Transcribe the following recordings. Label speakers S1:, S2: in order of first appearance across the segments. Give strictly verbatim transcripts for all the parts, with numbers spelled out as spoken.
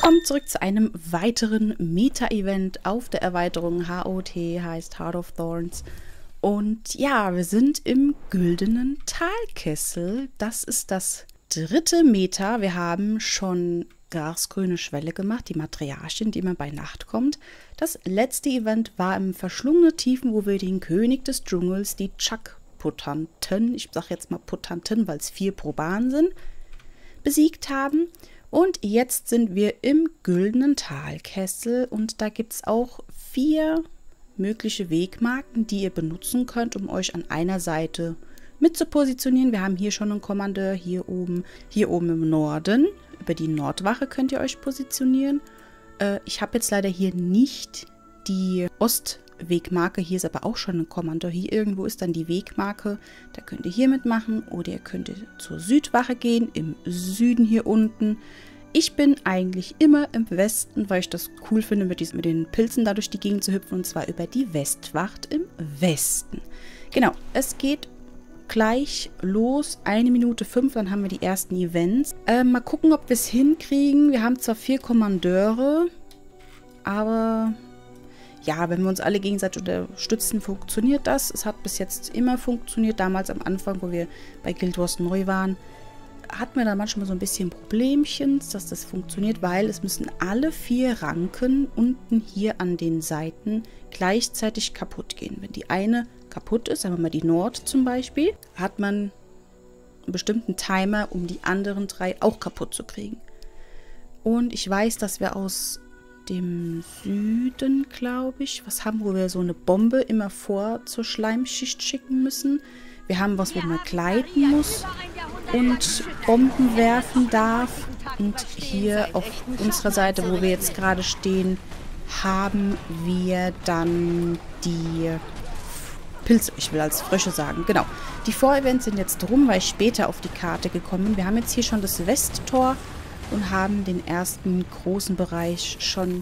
S1: Willkommen zurück zu einem weiteren Meta-Event auf der Erweiterung H O T, heißt Heart of Thorns. Und ja, wir sind im Güldenen Talkessel. Das ist das dritte Meta. Wir haben schon grasgrüne Schwelle gemacht, die Matriarchin, die immer bei Nacht kommt. Das letzte Event war im verschlungenen Tiefen, wo wir den König des Dschungels, die Chak-Putanten, ich sage jetzt mal Putanten, weil es vier pro Bahn sind, besiegt haben. Und jetzt sind wir im Güldenen Talkessel und da gibt es auch vier mögliche Wegmarken, die ihr benutzen könnt, um euch an einer Seite mit zu positionieren. Wir haben hier schon einen Kommandeur, hier oben, hier oben im Norden. Über die Nordwache könnt ihr euch positionieren. Äh, ich habe jetzt leider hier nicht die Ostwegmarke. Hier ist aber auch schon ein Kommandeur. Hier irgendwo ist dann die Wegmarke. Da könnt ihr hier mitmachen oder ihr könnt zur Südwache gehen, im Süden hier unten. Ich bin eigentlich immer im Westen, weil ich das cool finde, mit, diesen, mit den Pilzen da durch die Gegend zu hüpfen. Und zwar über die Westwacht im Westen. Genau, es geht gleich los. Eine Minute fünf, dann haben wir die ersten Events. Äh, mal gucken, ob wir es hinkriegen. Wir haben zwar vier Kommandeure, aber ja, wenn wir uns alle gegenseitig unterstützen, funktioniert das. Es hat bis jetzt immer funktioniert. Damals am Anfang, wo wir bei Guild Wars neu waren, hatten wir da manchmal so ein bisschen Problemchen, dass das funktioniert, weil es müssen alle vier Ranken unten hier an den Seiten gleichzeitig kaputt gehen. Wenn die eine kaputt ist, sagen wir mal die Nord zum Beispiel, hat man einen bestimmten Timer, um die anderen drei auch kaputt zu kriegen. Und ich weiß, dass wir aus dem Süden, glaube ich, was haben, wo wir so eine Bombe immer vor zur Schleimschicht schicken müssen. Wir haben was, wo man gleiten muss und Bomben werfen darf. Und hier auf unserer Seite, wo wir jetzt gerade stehen, haben wir dann die Pilze, ich will als Frösche sagen, genau. Die Vorevents sind jetzt rum, weil ich später auf die Karte gekommen bin. Wir haben jetzt hier schon das Westtor und haben den ersten großen Bereich schon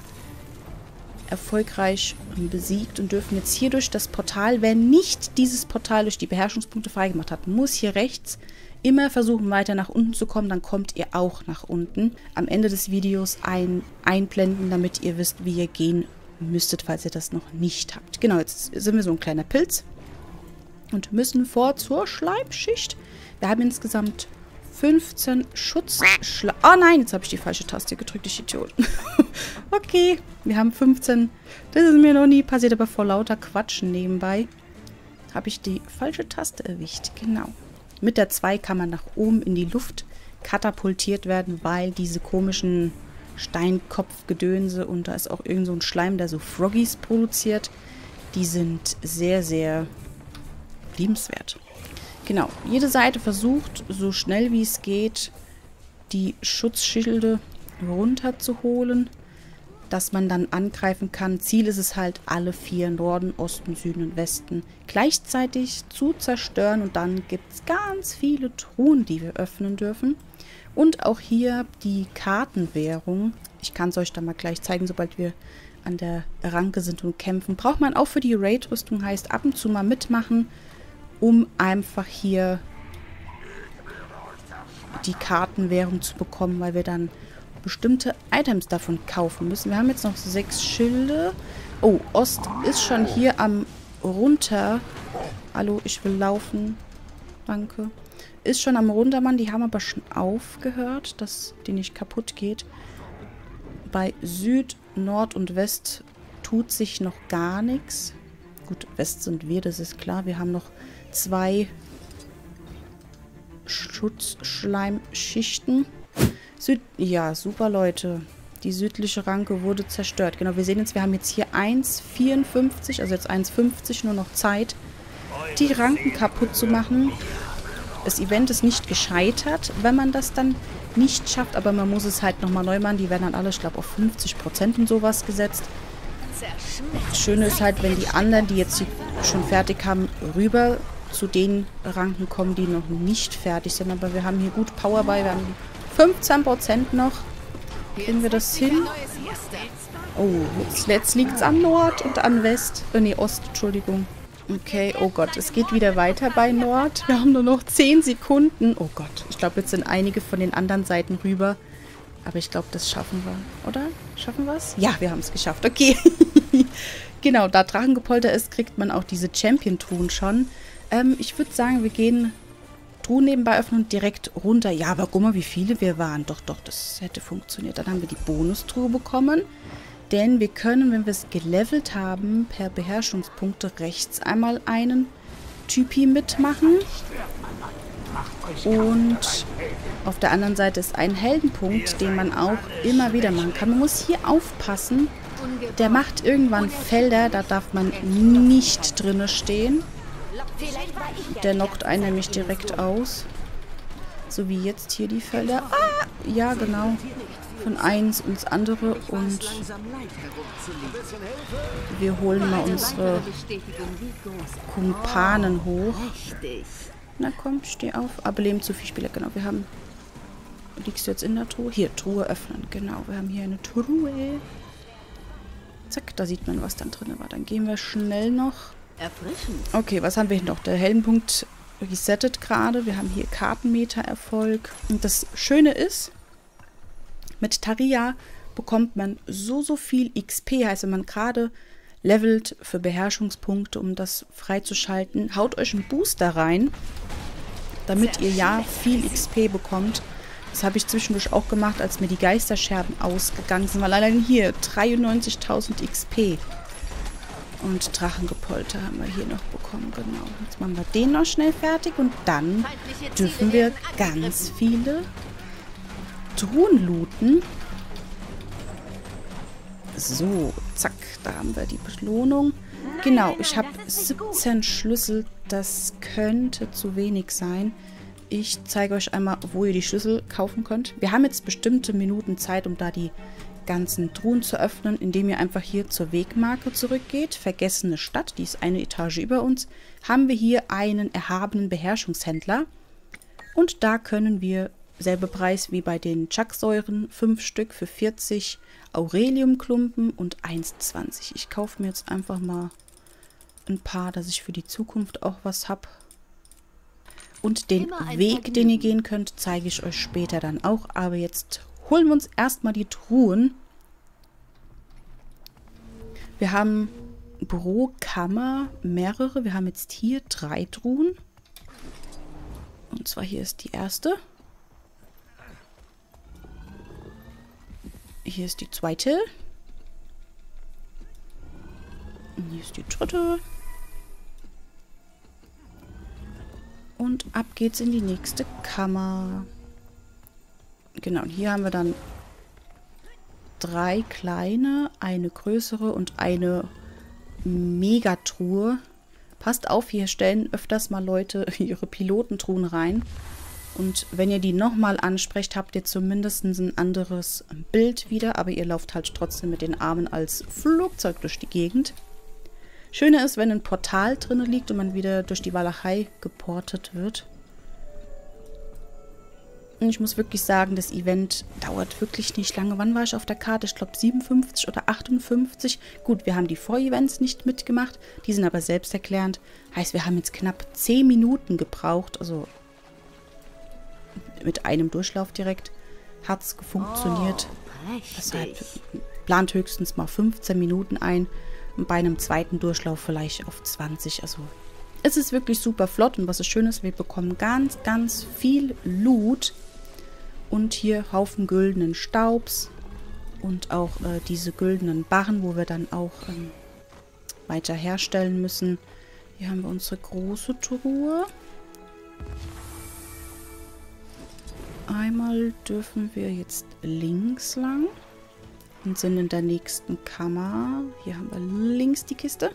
S1: erfolgreich besiegt und dürfen jetzt hier durch das Portal, wer nicht dieses Portal durch die Beherrschungspunkte freigemacht hat, muss hier rechts immer versuchen, weiter nach unten zu kommen, dann kommt ihr auch nach unten. Am Ende des Videos ein, einblenden, damit ihr wisst, wie ihr gehen müsstet, falls ihr das noch nicht habt. Genau, jetzt sind wir so ein kleiner Pilz und müssen vor zur Schleimschicht. Wir haben insgesamt fünfzehn Schutzschla... Oh nein, jetzt habe ich die falsche Taste gedrückt, ich Idiot. Okay, wir haben fünfzehn. Das ist mir noch nie passiert, aber vor lauter Quatschen nebenbei habe ich die falsche Taste erwischt. Genau. Mit der zwei kann man nach oben in die Luft katapultiert werden, weil diese komischen Steinkopfgedönse und da ist auch irgend so ein Schleim, der so Froggies produziert. Die sind sehr, sehr liebenswert. Genau, jede Seite versucht, so schnell wie es geht, die Schutzschilde runterzuholen, dass man dann angreifen kann. Ziel ist es halt, alle vier, Norden, Osten, Süden und Westen, gleichzeitig zu zerstören. Und dann gibt es ganz viele Truhen, die wir öffnen dürfen. Und auch hier die Kartenwährung. Ich kann es euch dann mal gleich zeigen, sobald wir an der Ranke sind und kämpfen. Braucht man auch für die Raid-Rüstung, heißt ab und zu mal mitmachen, um einfach hier die Kartenwährung zu bekommen, weil wir dann bestimmte Items davon kaufen müssen. Wir haben jetzt noch sechs Schilde. Oh, Ost ist schon hier am runter. Hallo, ich will laufen. Danke. Ist schon am runtermann. Die haben aber schon aufgehört, dass die nicht kaputt geht. Bei Süd, Nord und West tut sich noch gar nichts. Gut, West sind wir, das ist klar. Wir haben noch zwei Schutzschleimschichten. Süd ja, super, Leute. Die südliche Ranke wurde zerstört. Genau, wir sehen jetzt, wir haben jetzt hier eins Komma vierundfünfzig, also jetzt eins Komma fünfzig, nur noch Zeit, die Ranken kaputt zu machen. Das Event ist nicht gescheitert, wenn man das dann nicht schafft, aber man muss es halt nochmal neu machen. Die werden dann alle, ich glaube, auf fünfzig Prozent und sowas gesetzt. Das Schöne ist halt, wenn die anderen, die jetzt schon fertig haben, rüber zu den Ranken kommen, die noch nicht fertig sind. Aber wir haben hier gut Power bei. Wir haben fünfzehn Prozent noch. Kriegen wir das hin? Oh, jetzt, jetzt liegt es an Nord und an West. Äh, nee, Ost, Entschuldigung. Okay, oh Gott, es geht wieder weiter bei Nord. Wir haben nur noch zehn Sekunden. Oh Gott, ich glaube, jetzt sind einige von den anderen Seiten rüber. Aber ich glaube, das schaffen wir, oder? Schaffen wir es? Ja, wir haben es geschafft. Okay. Genau, da Drachengepolter ist, kriegt man auch diese Champion-Truhen schon. Ähm, ich würde sagen, wir gehen Truhen nebenbei öffnen und direkt runter. Ja, aber guck mal, wie viele wir waren. Doch, doch, das hätte funktioniert. Dann haben wir die Bonustruhe bekommen. Denn wir können, wenn wir es gelevelt haben, per Beherrschungspunkte rechts einmal einen Typi mitmachen. Und auf der anderen Seite ist ein Heldenpunkt, den man auch immer wieder machen kann. Man muss hier aufpassen. Der macht irgendwann Felder, da darf man nicht drinne stehen. Der knockt einen nämlich direkt aus. So wie jetzt hier die Felder. Ah, ja, genau. Von eins ins andere. Und wir holen mal unsere Kumpanen hoch. Na komm, steh auf. Aber leben zu viel Spieler, genau. Wir haben... Liegst du jetzt in der Truhe? Hier, Truhe öffnen, genau. Wir haben hier eine Truhe. Zack, da sieht man, was dann drin war. Dann gehen wir schnell noch. Okay, was haben wir hier noch? Der Heldenpunkt resettet gerade. Wir haben hier Kartenmeter-Erfolg. Und das Schöne ist, mit Taria bekommt man so, so viel X P. Heißt, wenn man gerade levelt für Beherrschungspunkte, um das freizuschalten, haut euch einen Booster rein, damit ihr ja viel X P bekommt. Das habe ich zwischendurch auch gemacht, als mir die Geisterscherben ausgegangen sind. Weil allein hier dreiundneunzigtausend X P. Und Drachengepolter haben wir hier noch bekommen, genau. Jetzt machen wir den noch schnell fertig und dann dürfen wir ganz viele Truhen looten. So, zack, da haben wir die Belohnung. Genau, ich habe siebzehn Schlüssel, das könnte zu wenig sein. Ich zeige euch einmal, wo ihr die Schlüssel kaufen könnt. Wir haben jetzt bestimmte Minuten Zeit, um da die ganzen Truhen zu öffnen, indem ihr einfach hier zur Wegmarke zurückgeht. Vergessene Stadt, die ist eine Etage über uns. Haben wir hier einen erhabenen Beherrschungshändler. Und da können wir, selber Preis wie bei den Chucksäuren, fünf Stück für vierzig Aureliumklumpen und eins zwanzig. Ich kaufe mir jetzt einfach mal ein paar, dass ich für die Zukunft auch was habe. Und den Weg, den ihr gehen könnt, zeige ich euch später dann auch. Aber jetzt holen wir uns erstmal die Truhen. Wir haben pro Kammer mehrere. Wir haben jetzt hier drei Truhen. Und zwar hier ist die erste. Hier ist die zweite. Und hier ist die dritte. Und ab geht's in die nächste Kammer. Genau, und hier haben wir dann drei kleine, eine größere und eine Megatruhe. Passt auf, hier stellen öfters mal Leute ihre Pilotentruhen rein. Und wenn ihr die nochmal ansprecht, habt ihr zumindest ein anderes Bild wieder. Aber ihr lauft halt trotzdem mit den Armen als Flugzeug durch die Gegend. Schöne ist, wenn ein Portal drin liegt und man wieder durch die Walachei geportet wird. Und ich muss wirklich sagen, das Event dauert wirklich nicht lange. Wann war ich auf der Karte? Ich glaube siebenundfünfzig oder achtundfünfzig. Gut, wir haben die Vor-Events nicht mitgemacht. Die sind aber selbsterklärend. Heißt, wir haben jetzt knapp zehn Minuten gebraucht. Also mit einem Durchlauf direkt hat es funktioniert. Oh, deshalb plant höchstens mal fünfzehn Minuten ein. Und bei einem zweiten Durchlauf vielleicht auf zwanzig. Also es ist wirklich super flott. Und was ist schön ist, wir bekommen ganz, ganz viel Loot. Und hier Haufen güldenen Staubs. Und auch äh, diese güldenen Barren, wo wir dann auch ähm, weiter herstellen müssen. Hier haben wir unsere große Truhe. Einmal dürfen wir jetzt links lang. Und sind in der nächsten Kammer. Hier haben wir links die Kiste.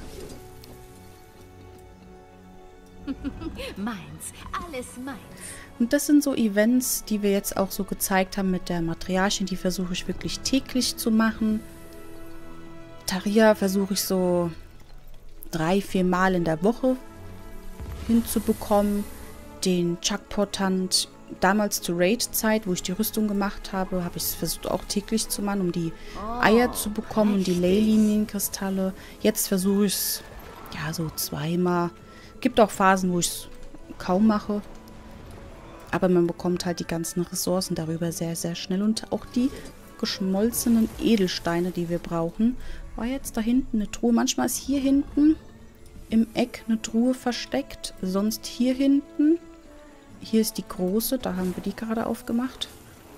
S2: Meins, alles meins.
S1: Und das sind so Events, die wir jetzt auch so gezeigt haben mit der Matriarchin. Die versuche ich wirklich täglich zu machen. Taria versuche ich so drei, vier Mal in der Woche hinzubekommen. Den Chuckportant damals zur Raid-Zeit, wo ich die Rüstung gemacht habe, habe ich es versucht auch täglich zu machen, um die Eier zu bekommen und die Ley-Linien-Kristalle. Jetzt versuche ich es ja so zweimal. Gibt auch Phasen, wo ich es kaum mache. Aber man bekommt halt die ganzen Ressourcen darüber sehr, sehr schnell. Und auch die geschmolzenen Edelsteine, die wir brauchen. War jetzt da hinten eine Truhe. Manchmal ist hier hinten im Eck eine Truhe versteckt. Sonst hier hinten. Hier ist die große. Da haben wir die gerade aufgemacht.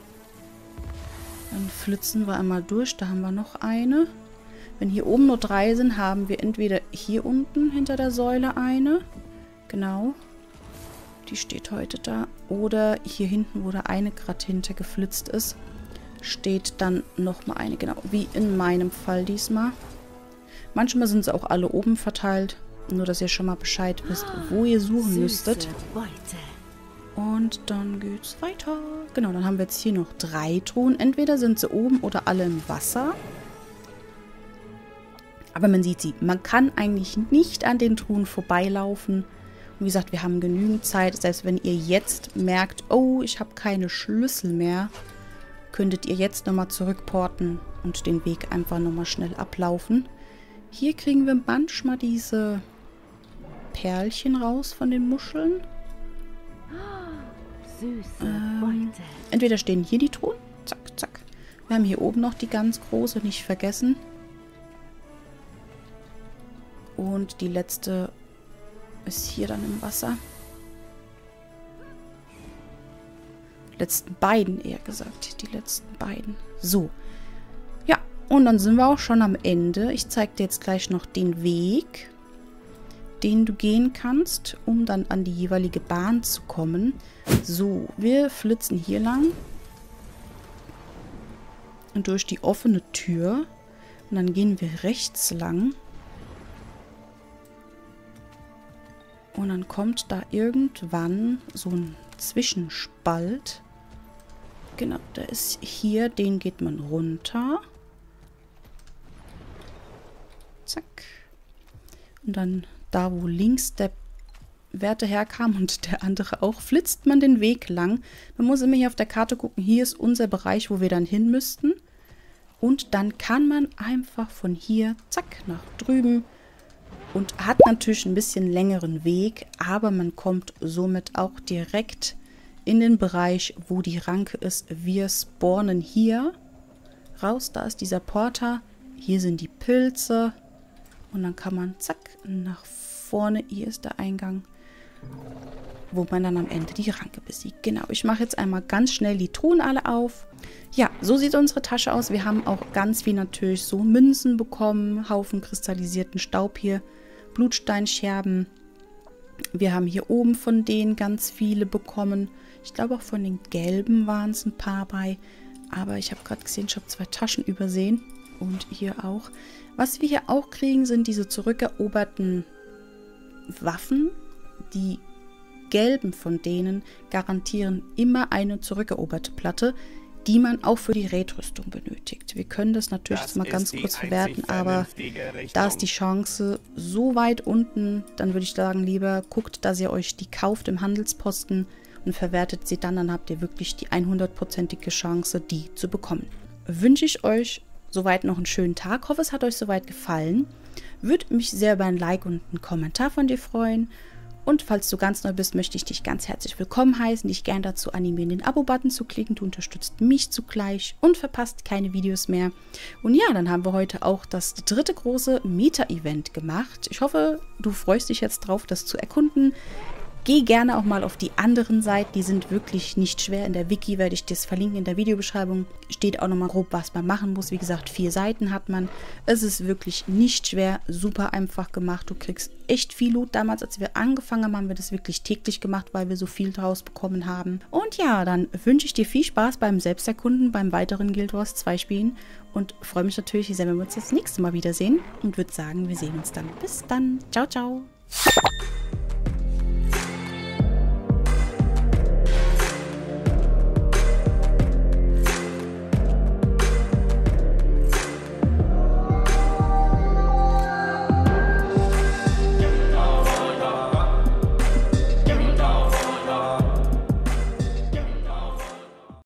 S1: Dann flitzen wir einmal durch. Da haben wir noch eine. Wenn hier oben nur drei sind, haben wir entweder hier unten hinter der Säule eine. Genau. Die steht heute da. Oder hier hinten, wo da eine gerade hinter geflitzt ist, steht dann nochmal eine. Genau, wie in meinem Fall diesmal. Manchmal sind sie auch alle oben verteilt. Nur, dass ihr schon mal Bescheid wisst, wo ihr suchen müsstet. Und dann geht's weiter. Genau, dann haben wir jetzt hier noch drei Truhen. Entweder sind sie oben oder alle im Wasser. Aber man sieht sie. Man kann eigentlich nicht an den Truhen vorbeilaufen. Und wie gesagt, wir haben genügend Zeit. Selbst wenn ihr jetzt merkt, oh, ich habe keine Schlüssel mehr, könntet ihr jetzt nochmal zurückporten und den Weg einfach nochmal schnell ablaufen. Hier kriegen wir manchmal diese Perlchen raus von den Muscheln. Ähm, entweder stehen hier die Truhen. Zack, zack. Wir haben hier oben noch die ganz große, nicht vergessen. Und die letzte ist hier dann im Wasser. Die letzten beiden, eher gesagt. Die letzten beiden. So. Ja, und dann sind wir auch schon am Ende. Ich zeige dir jetzt gleich noch den Weg, den du gehen kannst, um dann an die jeweilige Bahn zu kommen. So, wir flitzen hier lang. Und durch die offene Tür. Und dann gehen wir rechts lang. Und dann kommt da irgendwann so ein Zwischenspalt. Genau, der ist hier. Den geht man runter. Zack. Und dann da, wo links der Wärter herkam und der andere auch, flitzt man den Weg lang. Man muss immer hier auf der Karte gucken. Hier ist unser Bereich, wo wir dann hin müssten. Und dann kann man einfach von hier, zack, nach drüben. Und hat natürlich ein bisschen längeren Weg, aber man kommt somit auch direkt in den Bereich, wo die Ranke ist. Wir spawnen hier raus. Da ist dieser Porter. Hier sind die Pilze. Und dann kann man, zack, nach vorne. Hier ist der Eingang, wo man dann am Ende die Ranke besiegt. Genau, ich mache jetzt einmal ganz schnell die Truhen alle auf. Ja, so sieht unsere Tasche aus. Wir haben auch ganz viel natürlich so Münzen bekommen. Haufen kristallisierten Staub hier. Blutsteinscherben. Wir haben hier oben von denen ganz viele bekommen. Ich glaube auch von den gelben waren es ein paar bei. Aber ich habe gerade gesehen, ich habe zwei Taschen übersehen. Und hier auch. Was wir hier auch kriegen, sind diese zurückeroberten Waffen. Die gelben von denen garantieren immer eine zurückeroberte Platte, die man auch für die Raid-Rüstung benötigt. Wir können das natürlich das mal ganz kurz verwerten, aber da ist die Chance so weit unten, dann würde ich sagen, lieber guckt, dass ihr euch die kauft im Handelsposten und verwertet sie dann, dann habt ihr wirklich die hundertprozentige Chance, die zu bekommen. Wünsche ich euch soweit noch einen schönen Tag. Hoffe, es hat euch soweit gefallen. Würde mich sehr über ein Like und einen Kommentar von dir freuen. Und falls du ganz neu bist, möchte ich dich ganz herzlich willkommen heißen, dich gern dazu animieren, den Abo-Button zu klicken. Du unterstützt mich zugleich und verpasst keine Videos mehr. Und ja, dann haben wir heute auch das dritte große Meta-Event gemacht. Ich hoffe, du freust dich jetzt drauf, das zu erkunden. Geh gerne auch mal auf die anderen Seiten, die sind wirklich nicht schwer. In der Wiki werde ich das verlinken, in der Videobeschreibung steht auch nochmal grob, was man machen muss. Wie gesagt, vier Seiten hat man. Es ist wirklich nicht schwer, super einfach gemacht. Du kriegst echt viel Loot. Damals, als wir angefangen haben, haben wir das wirklich täglich gemacht, weil wir so viel draus bekommen haben. Und ja, dann wünsche ich dir viel Spaß beim Selbsterkunden, beim weiteren Guild Wars zwei Spielen und freue mich natürlich sehr, wenn wir uns das nächste Mal wiedersehen und würde sagen, wir sehen uns dann. Bis dann. Ciao, ciao.